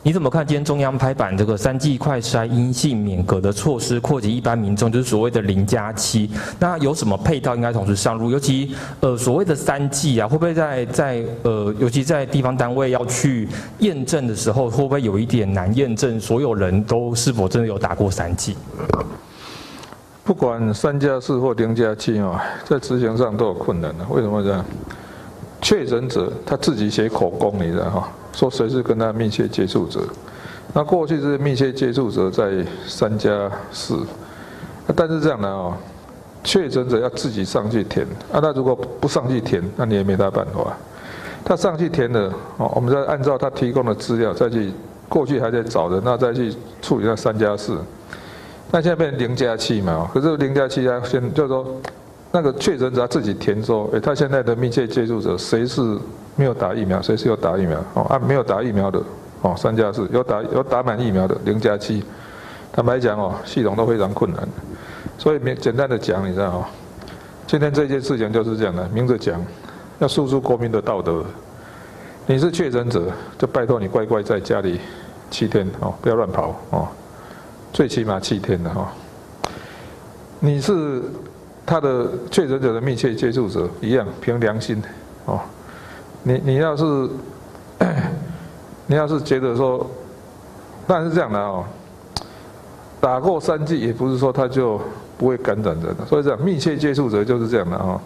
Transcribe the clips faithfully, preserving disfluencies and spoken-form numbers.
你怎么看今天中央拍板这个三剂快筛阴性免隔的措施扩及一般民众，就是所谓的零加七？那有什么配套应该同时上路？尤其呃所谓的三剂啊，会不会在在呃尤其在地方单位要去验证的时候，会不会有一点难验证所有人都是否真的有打过三剂？ 不管三加四或零加七啊，在执行上都有困难的。为什么这样？确诊者他自己写口供，你知道哈？说谁是跟他密切接触者，那过去这些密切接触者在三加四，但是这样的哦，确诊者要自己上去填，啊，他如果不上去填，那你也没他办法。他上去填了，哦，我们再按照他提供的资料再去，过去还在找的，那再去处理那三加四，那现在变成零加七嘛，可是零加七他先就是说，那个确诊者他自己填说，哎，他现在的密切接触者谁是没有打疫苗，谁是有打疫苗？哦，啊，没有打疫苗的，哦，三加四；有打有打满疫苗的，零加七。坦白讲哦，系统都非常困难。所以简单的讲，你知道哦，今天这件事情就是这样的，明着讲，要诉诸国民的道德。你是确诊者，就拜托你乖乖在家里七天哦，不要乱跑哦，最起码七天的哈。你是他的确诊者的密切接触者，一样凭良心哦。你你要是你要是觉得说，当然是这样的哦，打过三剂也不是说他就不会感染人的，所以讲密切接触者就是这样的哦。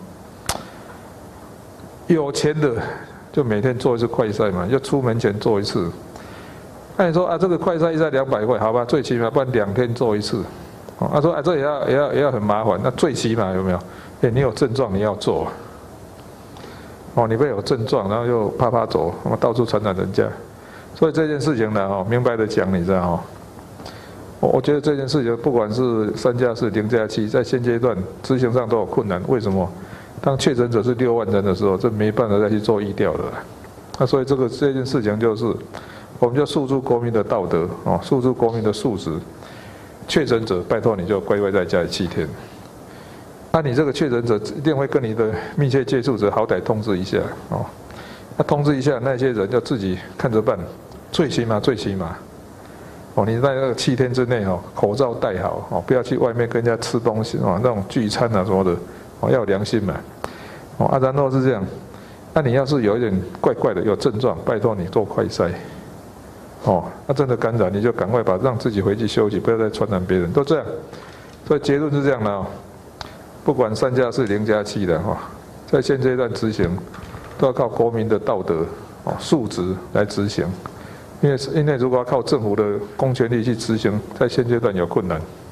有钱的就每天做一次快筛嘛，要出门前做一次。那你说啊，这个快筛一下两百块，好吧，最起码不然两天做一次。哦，他说啊，这也要也要也要很麻烦，那最起码有没有？哎，你有症状你要做。哦，你不要有症状，然后又啪啪走，到处传染人家，所以这件事情呢，哦，明白的讲，你知道哦，我我觉得这件事情不管是三加四、零加七，在现阶段执行上都有困难。为什么？当确诊者是六万人的时候，这没办法再去做疫调了。那所以这个这件事情就是，我们就诉诸国民的道德哦，诉诸国民的素质。确诊者，拜托你就乖乖在家里七天。那你这个确诊者一定会跟你的密切接触者好歹通知一下哦，那通知一下那些人要自己看着办，最起码最起码，哦，你在那个七天之内哦，口罩戴好哦，不要去外面跟人家吃东西哦，那种聚餐啊什么的哦，要有良心嘛，哦，啊，然后是这样，那你要是有一点怪怪的有症状，拜托你做快筛，哦，那真的感染你就赶快把让自己回去休息，不要再传染别人，都这样，所以结论是这样的哦。不管三加四、零加七的哈，在现阶段执行，都要靠国民的道德、哦素质来执行，因为因为如果要靠政府的公权力去执行，在现阶段有困难。